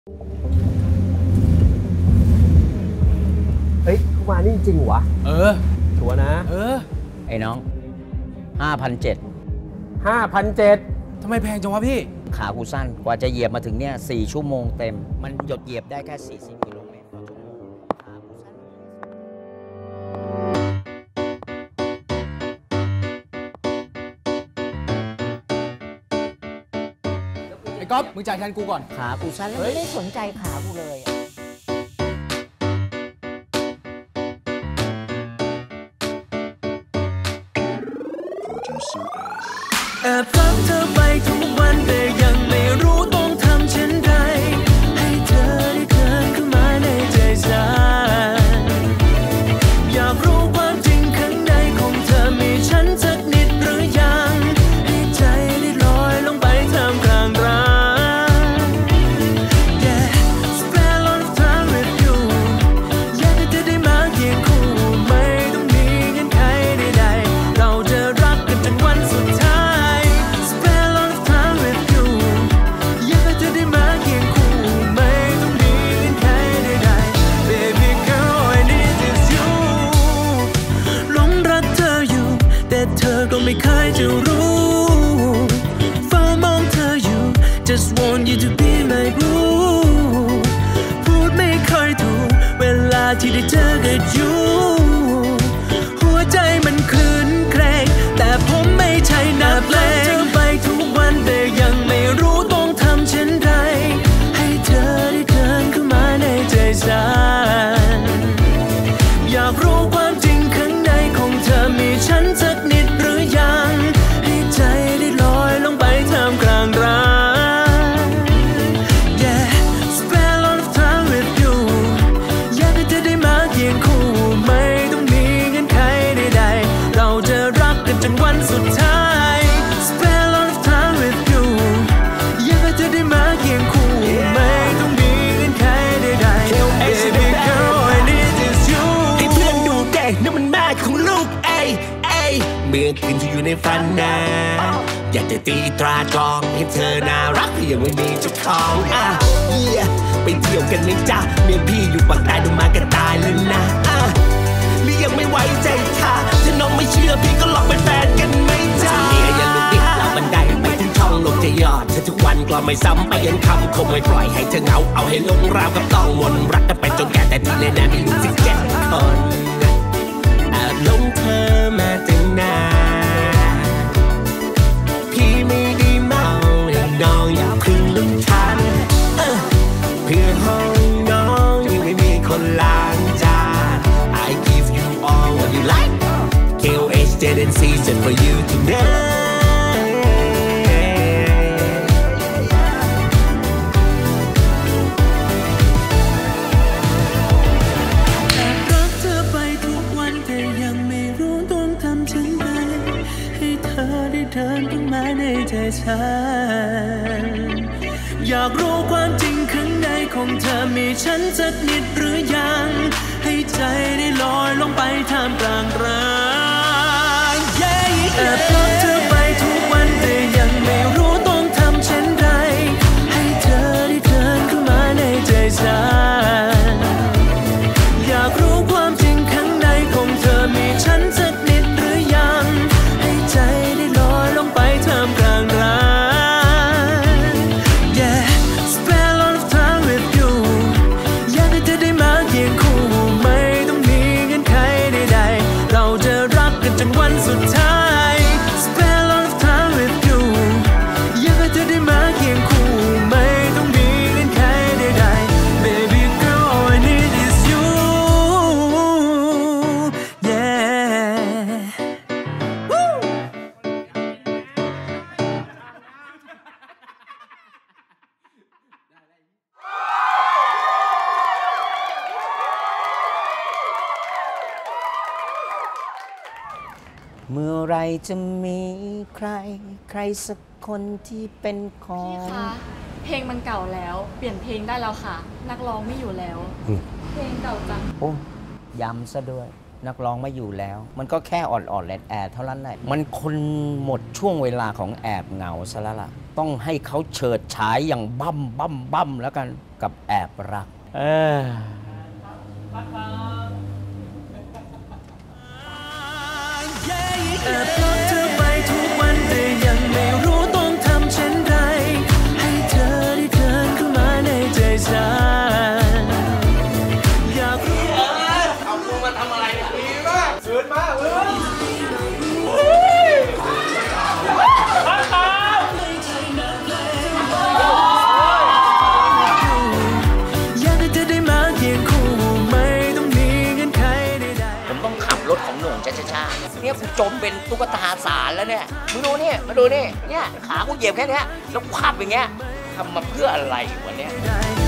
เฮ้ยกูมานี่จริงวะชัวร์นะไอ้น้อง 5,700 5,700 ทำไมแพงจังวะพี่ขากูสั้นกว่าจะเหยียบมาถึงเนี่ย4 ชั่วโมงเต็มมันหยดเหยียบได้แค่40 กิโลเมตรต่อชั่วโมงขากูสั้นไอ้ก๊อฟมึงจ่ายแทนกูก่อนขากูสั้นแล้วไม่ได้สนใจขากูเลยแอบรักเธอไปทุกวันแต่ยังไม่รู้ต้องทำเช่นไรให้เธอได้เดินเข้ามาในใจฉันอยากรู้ความจริงข้างในของเธอมีฉันสักนิดหรือยังให้ใจได้ลอยลงไปท่ามกลางรัก Yeah spend a lot of time with you อยากให้เธอได้มาเคียงคู่ไม่ต้องมีเงื่อนไขใดๆเราจะรักกันจนวันสุดท้ายก็ไม่เคยจะรู้เฝ้ามองเธออยู่ Just want you to be my boo พูดไม่ค่อยถูกเวลาที่ได้เจอกับyouหัวใจมันคลื่นเครงแต่ผมไม่ใช่นักเลงเธอไปทุกวันแต่ยังไม่รู้ต้องทำเช่นไรให้เธอได้เดินเข้ามาในใจฉันอยากรู้ความจริงข้างในของเธอมีฉันสักนิดให้ใจได้ลอยลงไปท่ามกลางรัก Yeah spend a lot of time with you อยากให้เธอได้มาเคียงคู่ไม่ต้องมีเงื่อนไขใดๆเราจะรักกันจนวันสุดท้าย Spend a lot of time with you อยากให้เธอได้มาเคียงคู่ไม่ต้องมีเงื่อนไขใดๆ Baby girl I need is you ให้เพื่อนดูเด็กนั่นมันแม่ของลูกเมื่อคืนที่อยู่ในฝันนะอยากจะตีตราตรองให้เธอน่ารักที่ยังไม่มีเจ้าของไปเที่ยวกันไหมจ๊ะเมียพี่อยู่ปากใต้ดูมากันตายเลยนะหรือยังไม่ไว้ใจค่ะถ้าน้องไม่เชื่อพี่ก็ลองเป็นแฟนกันไหมจ๊ะเมียยังลุกดิบแล้วบันไดไปถึงท้องลงจะยอดเธอทุกวันกลัวไม่ซ้ำไปยันคำคงไม่ปล่อยให้เธอเหงาเอาให้ลงราวกับต้องวนรักกันไปจนแก่แต่ที่แน่ๆมีลูก17 คนแอบลงเธอมาตั้งนานพี่ไม่ได้เมาให้น้องอย่าพึ่งลงทันเพื่อห้องน้องยังไม่มีคนล้างจาน I give you all what you like KOH didn't season for you tonightเดินเข้ามาในใจฉันอยากรู้ความจริงข้างในของเธอมีฉันสักนิดหรือยังให้ใจได้ลอยลงไปท่ามกลางรักแอบรักเธอไปทุกวันแต่ยังไม่รู้ต้องทำเช่นไรให้เธอได้เดินเข้ามาในใจฉันอยากรู้ความจริงข้างในของเธอมีฉันสักนิดหรือยังให้ใจไปท่ามกลางรัก Yeah spend a lot of time with you อยากให้เธอได้มาเคียงคู่ไม่ต้องมีเงื่อนไขใดๆเราจะรักกันจนวันสุดท้าย Spend a lot of time with you อยากให้เธอได้มาเคียงคู่ไม่ต้องมีเงื่อนไขใดๆ Baby girl all I need is you Yeah เมื่อไรจะมีใครสักคนที่เป็นของพี่คะเพลงมันเก่าแล้วเปลี่ยนเพลงได้แล้วค่ะนักร้องไม่อยู่แล้วเพลงเก่าจังโอ้ย้ำซะด้วยนักร้องไม่อยู่แล้ว มันก็แค่อ่อนๆแอดๆเท่านั้นแหละมันคนหมดช่วงเวลาของแอบเหงาซะแล้วล่ะต้องให้เขาเฉิดฉายอย่างบั้มแล้วกันกับแอบรักแอบพบเธอไปทุกวันแต่ยังไม่รู้ต้องทำเช่นไรให้เธอได้เดินเข้ามาในใจฉันอยากรู้เอากูมาทำอะไรเนี่ยดีมากเกินมากเลยอยากให้เธอได้มาเคียงคู่ไม่ต้องมีเงื่อนไขใดๆผมต้องขับรถของหน่งช้าๆเนี่ยกูจมเป็นตุ๊กตาสารแล้วเนี่ยมึงดูนี่มาดูนี่เนี่ยขากูเหยียบแค่นี้แล้วขับอย่างเงี้ยทำมาเพื่ออะไรวะเนี่ย